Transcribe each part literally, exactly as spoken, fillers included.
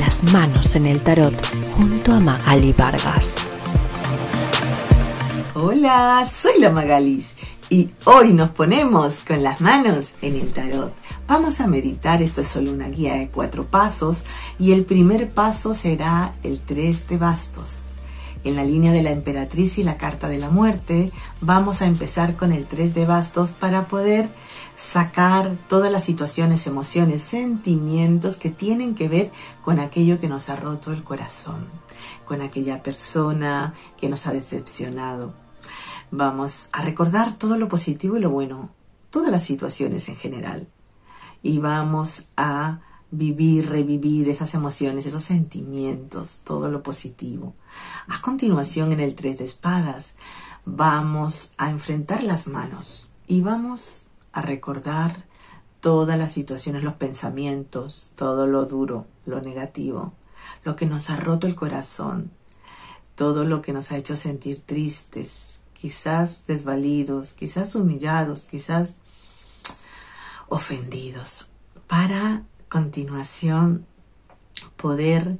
las manos en el tarot junto a Magali Vargas. Hola, soy la Magalis y hoy nos ponemos con las manos en el tarot. Vamos a meditar, esto es solo una guía de cuatro pasos y el primer paso será el tres de bastos. En la línea de la emperatriz y la carta de la muerte, vamos a empezar con el tres de bastos para poder sacar todas las situaciones, emociones, sentimientos que tienen que ver con aquello que nos ha roto el corazón, con aquella persona que nos ha decepcionado. Vamos a recordar todo lo positivo y lo bueno, todas las situaciones en general. Y vamos a vivir, revivir esas emociones, esos sentimientos, todo lo positivo. A continuación, en el tres de espadas, vamos a enfrentar las manos y vamos a recordar todas las situaciones, los pensamientos, todo lo duro, lo negativo, lo que nos ha roto el corazón, todo lo que nos ha hecho sentir tristes, quizás desvalidos, quizás humillados, quizás ofendidos, para continuación poder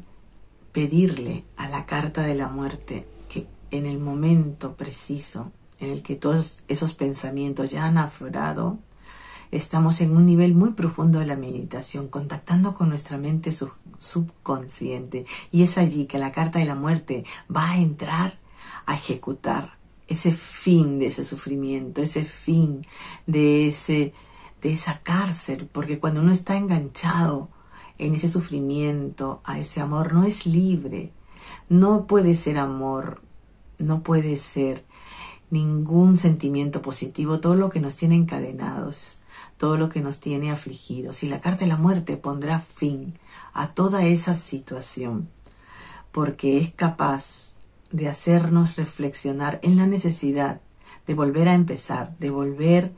pedirle a la carta de la muerte que en el momento preciso en el que todos esos pensamientos ya han aflorado, estamos en un nivel muy profundo de la meditación, contactando con nuestra mente sub subconsciente, y es allí que la carta de la muerte va a entrar a ejecutar ese fin de ese sufrimiento, ese fin de ese de esa cárcel, porque cuando uno está enganchado en ese sufrimiento, a ese amor, no es libre, no puede ser amor, no puede ser ningún sentimiento positivo, todo lo que nos tiene encadenados, todo lo que nos tiene afligidos. Y la carta de la muerte pondrá fin a toda esa situación, porque es capaz de hacernos reflexionar en la necesidad de volver a empezar, de volver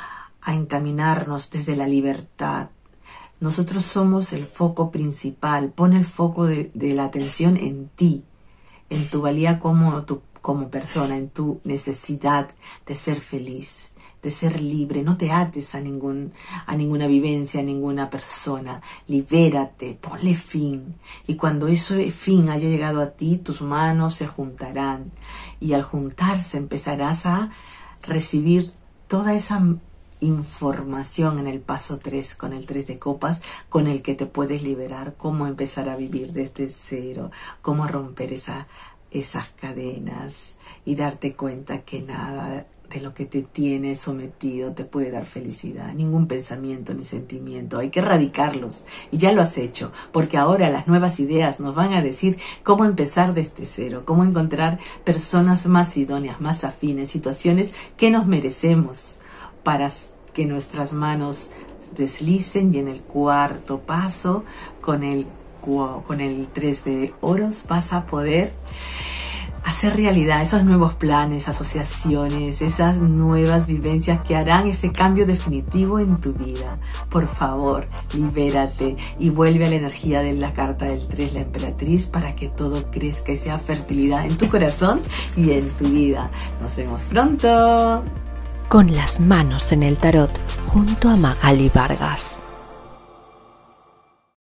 a encaminarnos desde la libertad. Nosotros somos el foco principal. Pon el foco de, de la atención en ti, en tu valía como, tu, como persona, en tu necesidad de ser feliz, de ser libre. No te ates a, ningún, a ninguna vivencia, a ninguna persona. Libérate, ponle fin. Y cuando ese fin haya llegado a ti, tus manos se juntarán. Y al juntarse empezarás a recibir toda esa información en el paso tres, con el tres de copas, con el que te puedes liberar, cómo empezar a vivir desde cero, cómo romper esa, esas cadenas y darte cuenta que nada de lo que te tiene sometido te puede dar felicidad, ningún pensamiento ni sentimiento. Hay que erradicarlos y ya lo has hecho, porque ahora las nuevas ideas nos van a decir cómo empezar desde cero, cómo encontrar personas más idóneas, más afines, situaciones que nos merecemos para que nuestras manos deslicen. Y en el cuarto paso, con el, con el tres de oros, vas a poder hacer realidad esos nuevos planes, asociaciones, esas nuevas vivencias que harán ese cambio definitivo en tu vida. Por favor, libérate y vuelve a la energía de la carta del tres, la emperatriz, para que todo crezca y sea fertilidad en tu corazón y en tu vida. Nos vemos pronto. Con las manos en el tarot junto a Magali Vargas.